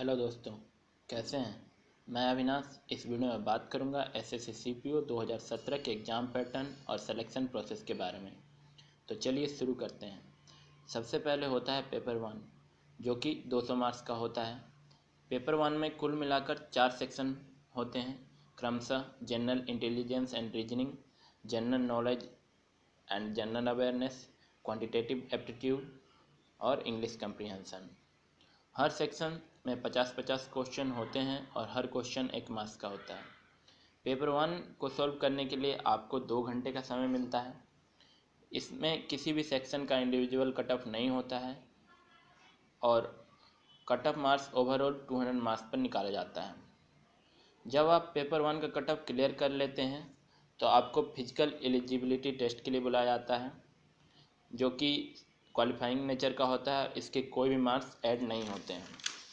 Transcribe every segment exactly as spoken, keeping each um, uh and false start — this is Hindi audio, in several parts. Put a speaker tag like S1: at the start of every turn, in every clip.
S1: हेलो दोस्तों, कैसे हैं। मैं अविनाश इस वीडियो में बात करूंगा एसएससी सीपीओ दो हज़ार सत्रह के एग्ज़ाम पैटर्न और सिलेक्शन प्रोसेस के बारे में। तो चलिए शुरू करते हैं। सबसे पहले होता है पेपर वन, जो कि दो सौ मार्क्स का होता है। पेपर वन में कुल मिलाकर चार सेक्शन होते हैं, क्रमशः general intelligence and reasoning, general knowledge and general awareness, quantitative aptitude और इंग्लिश कम्प्रीहेंशन। हर सेक्शन में पचास पचास क्वेश्चन होते हैं और हर क्वेश्चन एक मार्क्स का होता है। पेपर वन को सॉल्व करने के लिए आपको दो घंटे का समय मिलता है। इसमें किसी भी सेक्शन का इंडिविजुअल कट ऑफ नहीं होता है और कट ऑफ मार्क्स ओवरऑल दो सौ मार्क्स पर निकाला जाता है। जब आप पेपर वन का कट ऑफ क्लियर कर लेते हैं तो आपको फिजिकल एलिजिबिलिटी टेस्ट के लिए बुलाया जाता है, जो कि क्वालिफाइंग नेचर का होता है। इसके कोई भी मार्क्स ऐड नहीं होते हैं।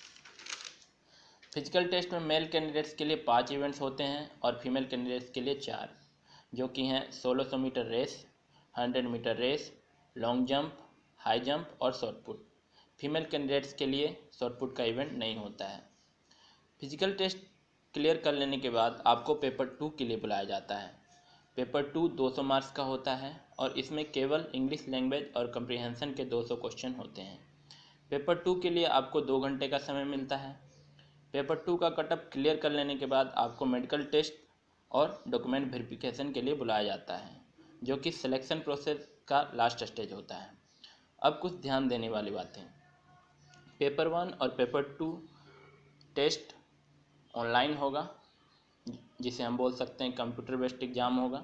S1: फिजिकल टेस्ट में मेल कैंडिडेट्स के लिए पाँच इवेंट्स होते हैं और फीमेल कैंडिडेट्स के लिए चार, जो कि हैं सोलह सौ metre race, hundred metre race, long jump, high jump और शॉर्ट पुट। फीमेल कैंडिडेट्स के लिए शॉर्ट पुट का इवेंट नहीं होता है। फिजिकल टेस्ट क्लियर कर लेने के बाद आपको पेपर टू के लिए बुलाया जाता है। पेपर टू दो सौ मार्क्स का होता है और इसमें केवल इंग्लिश लैंग्वेज और कम्प्रीहेंशन के दो सौ क्वेश्चन होते हैं। पेपर टू के लिए आपको दो घंटे का समय मिलता है। पेपर टू का कटअप क्लियर कर लेने के बाद आपको मेडिकल टेस्ट और डॉक्यूमेंट वेरिफिकेशन के लिए बुलाया जाता है, जो कि सिलेक्शन प्रोसेस का लास्ट स्टेज होता है। अब कुछ ध्यान देने वाली बातें। पेपर वन और पेपर टू टेस्ट ऑनलाइन होगा, जिसे हम बोल सकते हैं कंप्यूटर बेस्ड एग्जाम होगा।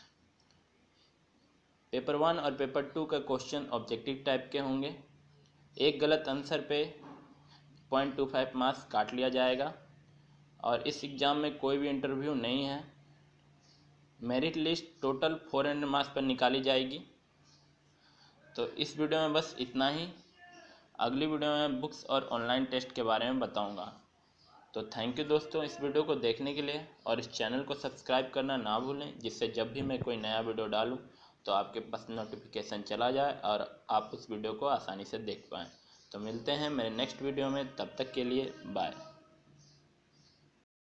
S1: पेपर वन और पेपर टू का क्वेश्चन ऑब्जेक्टिव टाइप के होंगे। एक गलत आंसर पे पॉइंट टू फाइव मार्क्स काट लिया जाएगा और इस एग्ज़ाम में कोई भी इंटरव्यू नहीं है। Merit list total four hundred marks पर निकाली जाएगी। तो इस वीडियो में बस इतना ही। अगली वीडियो में बुक्स और ऑनलाइन टेस्ट के बारे में बताऊंगा। तो थैंक यू दोस्तों इस वीडियो को देखने के लिए, और इस चैनल को सब्सक्राइब करना ना भूलें, जिससे जब भी मैं कोई नया वीडियो डालूं तो आपके पास नोटिफिकेशन चला जाए और आप उस वीडियो को आसानी से देख पाएँ। तो मिलते हैं मेरे नेक्स्ट वीडियो में, तब तक के लिए बाय।